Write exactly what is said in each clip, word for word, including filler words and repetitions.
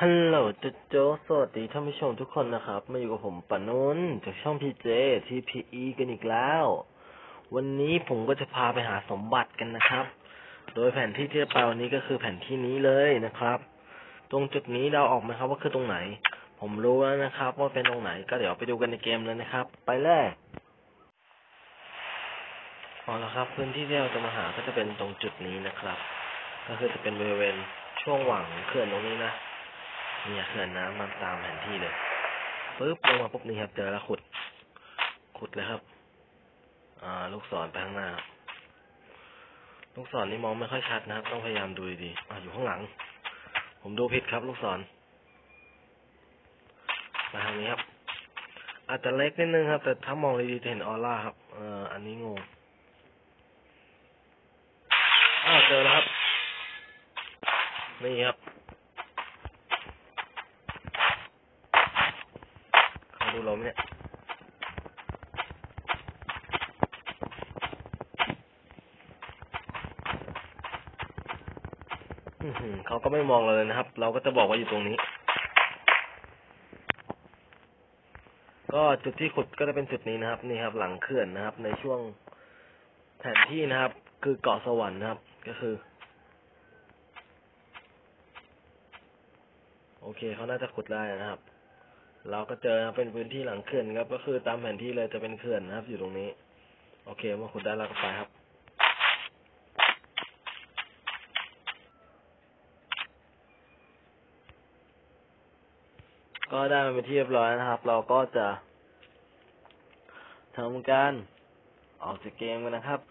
ฮัลโหลโจโจสวัสดีท่านผู้ชมทุกคนนะครับมาอยู่กับผมปะนุนจากช่องพีเจทีพีอีกันอีกแล้ววันนี้ผมก็จะพาไปหาสมบัติกันนะครับโดยแผนที่ที่จะไปวันนี้ก็คือแผนที่นี้เลยนะครับตรงจุดนี้เราออกไหมครับว่าคือตรงไหนผมรู้แล้วนะครับว่าเป็นตรงไหนก็เดี๋ยวไปดูกันในเกมเลยนะครับไปเลยเอาละครับพื้นที่ที่เราจะมาหาก็จะเป็นตรงจุดนี้นะครับก็คือจะเป็นบริเวณช่วงหว่างเขื่อนตรงนี้นะเนี่ยเขื่อนน้ำมันตามแผนที่เลยปึ๊บลงมาปุ๊บนี่ครับเจอแล้วขุดขุดเลยครับอ่าลูกศรไปข้างหน้าลูกศรนี่มองไม่ค่อยชัดนะครับต้องพยายามดูดีๆอ่าอยู่ข้างหลังผมดูผิดครับลูกศรมาทางนี้ครับอาจจะเล็กนิดนึงครับแต่ถ้ามองดีๆจะเห็นออร่าครับเอ่ออันนี้งงอ้าวเจอแล้วครับนี่ครับเขาดูเราไหมเนี่ยเขาก็ไม่มองเราเลยนะครับเราก็จะบอกว่าอยู่ตรงนี้ก็จุดที่ขุดก็จะเป็นจุดนี้นะครับนี่ครับหลังเขื่อนนะครับในช่วงแผนที่นะครับคือเกาะสวรรค์นะครับก็คือโอเคเขาน่าจะขุดได้นะครับเราก็เจอเป็นพื้นที่หลังเขื่อนครับก็คือตามแผนที่เลยจะเป็นเขื่อนนะครับอยู่ตรงนี้โอเคเมื่อขุดได้เราก็ไปครับก็ได้มาเป็นที่เรียบร้อยนะครับเราก็จะทำการออกจากเกมกันนะครับ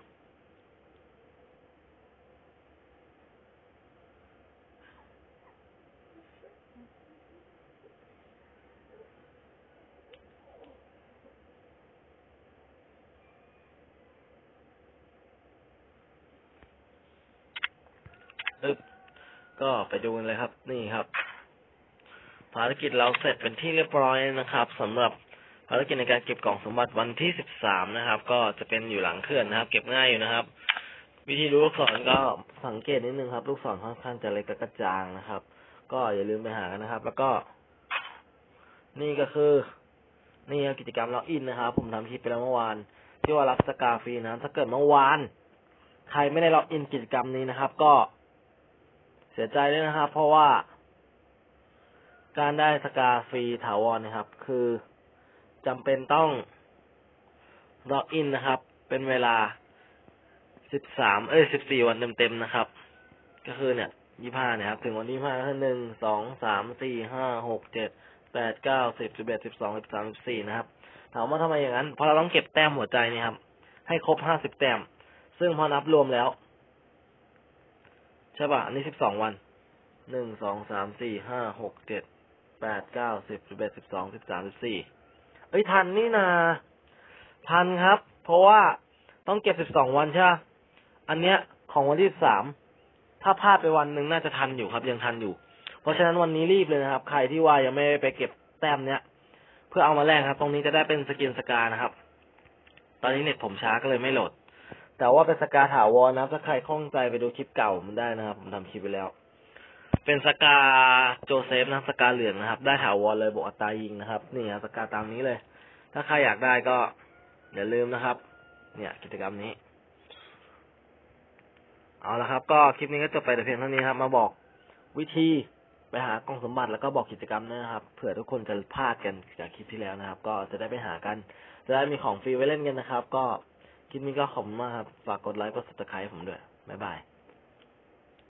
อึ๊บก็ไปดูกันเลยครับนี่ครับภารกิจเราเสร็จเป็นที่เรียบร้อยนะครับสำหรับภารกิจในการเก็บกล่องสมบัติวันที่สิบสามนะครับก็จะเป็นอยู่หลังเขื่อนนะครับเก็บง่ายอยู่นะครับวิธีดูลูกศรก็สังเกตนิดนึงครับลูกศรค่อนข้างจะเล็กกระจางนะครับก็อย่าลืมไปหากันนะครับแล้วก็นี่ก็คือนี่กิจกรรมล็อกอินนะครับผมทำคลิปไปแล้วเมื่อวานที่ว่ารับสกาฟรีนะถ้าเกิดเมื่อวานใครไม่ได้ล็อกอินกิจกรรมนี้นะครับก็เสียใจด้วยนะครับเพราะว่าการได้สกาฟรีถาวรนะครับคือจำเป็นต้องล็อกอินนะครับเป็นเวลาสิบสามเอ้ยสิบสี่วันเต็มๆนะครับก็คือเนี่ยยี่ห้าเนี่ยครับถึงวันที่ห้าคือหนึ่งสองสามสี่ห้าหกเจ็ดแปดเก้าสิบสิบเอ็ดสิบสองสิบสามสิบสี่นะครับถามว่าทำไมอย่างนั้นเพราะเราต้องเก็บแต้มหัวใจนี่ครับให้ครบห้าสิบแต้มซึ่งพอนับรวมแล้วใช่ป่ะอันนี้สิบสองวันหนึ่งสองสามสี่ห้าหกเจ็ดแปดเก้าสิบสิบเอ็ดสิบสองสิบสามสิบสี่เอ้ยทันนี่นาทันครับเพราะว่าต้องเก็บสิบสองวันใช่ป่ะอันเนี้ยของวันที่สามถ้าพลาดไปวันหนึ่งน่าจะทันอยู่ครับยังทันอยู่เพราะฉะนั้นวันนี้รีบเลยนะครับใครที่ว่ายังไม่ไปเก็บแต้มเนี้ยเพื่อเอามาแลกครับตรงนี้จะได้เป็นสกินสกานะครับตอนนี้เน็ตผมช้าก็เลยไม่โหลดแต่ว่าเป็นสกาถาวรนะครับถ้าใครคล่องใจไปดูคลิปเก่ามันได้นะครับผมทำคลิปไปแล้วเป็นสกาโจเซฟนะสกาเหลืองนะครับได้ถาวรเลยบวกอัตรายิงนะครับนี่ครับสกาตามนี้เลยถ้าใครอยากได้ก็อย่าลืมนะครับเนี่ยกิจกรรมนี้เอาละครับก็คลิปนี้ก็จบไปแต่เพียงเท่านี้ครับมาบอกวิธีไปหากล่องสมบัติแล้วก็บอกกิจกรรมนะครับเผื่อทุกคนจะพลาดกันจากคลิปที่แล้วนะครับก็จะได้ไปหากันจะได้มีของฟรีไว้เล่นกันนะครับก็คลิปนี้ก็ขอบคุณมากครับฝากกดไลค์กด ซับสไครบ์ ผมด้วยบ๊ายบาย